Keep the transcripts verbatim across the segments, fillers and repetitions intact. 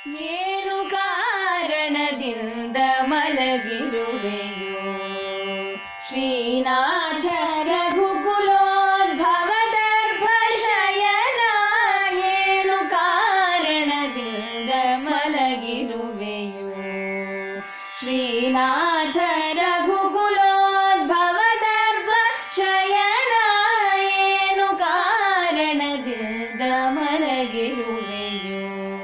ಏನು ಕಾರಣದಿಂದ ಮಲಗಿರುವೆಯೋ ಶ್ರೀನಾಥ ರಘುಕುಲೋದ್ಭವದರ್ಭ ಶಯನ. ಏನು ಕಾರಣದಿಂದ ಮಲಗಿರುವೆಯೋ ಶ್ರೀನಾಥ ರಘುಕುಲೋದ್ಭವದರ್ಭ ಶಯನ. ಏನು ಕಾರಣದಿಂದ ಮಲಗಿರುವೆಯೋ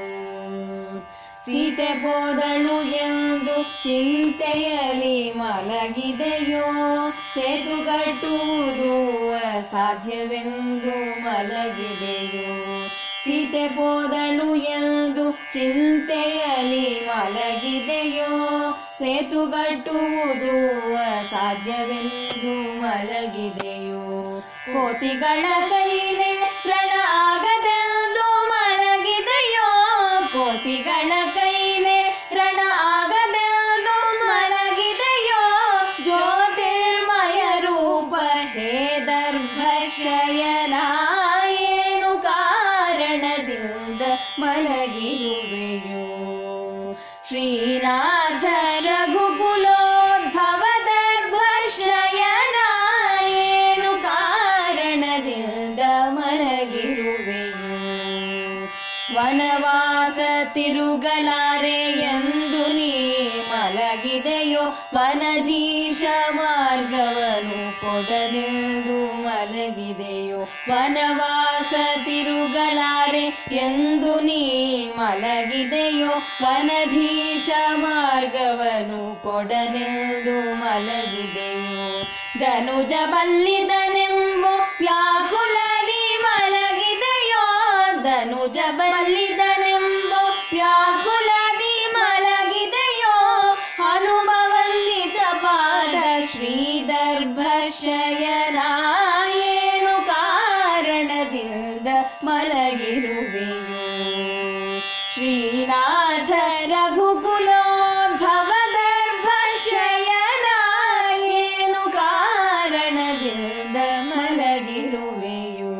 ಸೀತೆ ಹೋದಳು ಎಂದು ಚಿಂತೆಯಲ್ಲಿ ಮಲಗಿದೆಯೋ ಸೇತುಗಟ್ಟುವುದು ಅಸಾಧ್ಯವೆಂದು ಮಲಗಿದೆಯೋ. ಸೀತೆ ಹೋದಳು ಎಂದು ಚಿಂತೆಯಲ್ಲಿ ಮಲಗಿದೆಯೋ ಸೇತುಗಟ್ಟುವುದು ಅಸಾಧ್ಯವೆಂದು ಮಲಗಿದೆಯೋ. ಕೋತಿಗಳ ಕೈಲೆ ರಣ ಆಗದೆಂದು ಮಲಗಿದೆಯೋ ಕೋತಿಗಳ ಕೈಲೆ ರಣ ಆಗದೆಂದು ಮಲಗಿದೆಯೋ. ಜ್ಯೋತಿರ್ಮಯ ರೂಪ ಹೇ ದರ್ಭ ಶಯನ. ಏನು ಕಾರಣದಿಂದ ಮಲಗಿರುವೆಯೋ ಶ್ರೀನಾಥ ರಘುಕುಲೋದ್ಭವದರ್ಭ ಶಯನ. ಏನು ಕಾರಣದಿಂದ ಮಲಗಿರುವೆಯೋ ವನವಾಸ ತಿರುಗಲಾರೆ ಎಂದು ನೀ ಮಲಗಿದೆಯೋ ವನಧೀಶ ಮಾರ್ಗವನ್ನು ಕೊಡಲೆಂದು ಮಲಗಿದೆಯೋ. ವನವಾಸ ತಿರುಗಲಾರೆ ಎಂದು ನೀ ಮಲಗಿದೆಯೋ ವನಧೀಶ ಮಾರ್ಗವನ್ನು ಕೊಡಲೆಂದು ಮಲಗಿದೆಯೋ. ಧನುಜ ಬಲ್ಲಿದನೆಂಬ ವ್ಯಾಕುಲದಿ ಮಲಗಿದೆಯೋ ಧನುಜ ಬಲ್ಲಿದನೆಂಬ ವ್ಯಾಕುಲದಿ ಮಲಗಿದೆಯೋ. ಹನುಮ ವಂದಿತ ಪಾದ ಶ್ರೀದರ್ಭ ಶಯನ. ಏನು ಕಾರಣದಿಂದ ಮಲಗಿರುವೆಯೋ ಶ್ರೀನಾಥ ರಘುಕುಲೋದ್ಭವದರ್ಭ ಶಯನ. ಏನು ಕಾರಣದಿಂದ ಮಲಗಿರುವೆಯೋ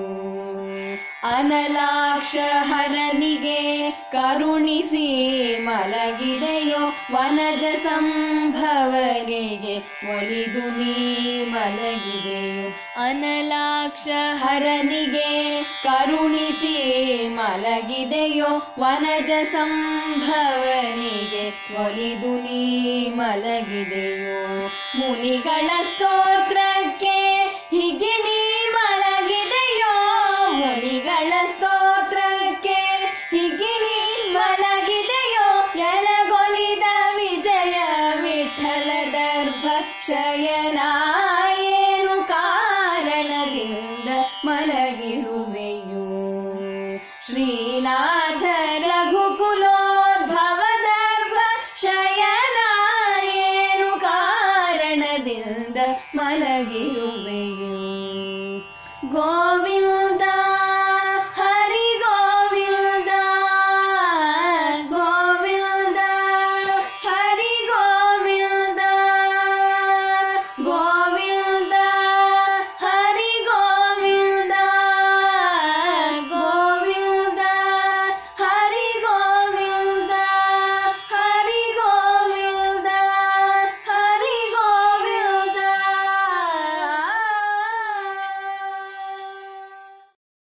ಅನಲಾಕ್ಷ ಹರನಿಗೆ ಕರುಣಿಸಿ ಮಲಗಿದೆಯೋ ವನಜ ಸಂಭವನಿಗೆ ಒಲಿದು ನೀ ಮಲಗಿದೆಯೋ. ಅನಲಾಕ್ಷ ಹರನಿಗೆ ಕರುಣಿಸಿ ಮಲಗಿದೆಯೋ ವನಜ ಸಂಭವನಿಗೆ ಒಲಿದು ನೀ ಮಲಗಿದೆಯೋ. ಮುನಿಗಳ ಸ್ತೋತ್ರಕ್ಕೆ ಹೀಗೆ ನೀ ಮಲಗಿದೆಯೋ ಮುನಿಗಳ ಸ್ತೋತ್ರಕ್ಕೆ ಹೀಗೆ ನೀ ಮಲಗಿದೆಯೋ. ಎಲಗೊಲಿದ ವಿಜಯ ವಿಠಲ ದರ್ಭ ಶಯನ. ಏನು ಕಾರಣದಿಂದ ಮಲಗಿರುವೆಯೋ ಶ್ರೀನಾಥ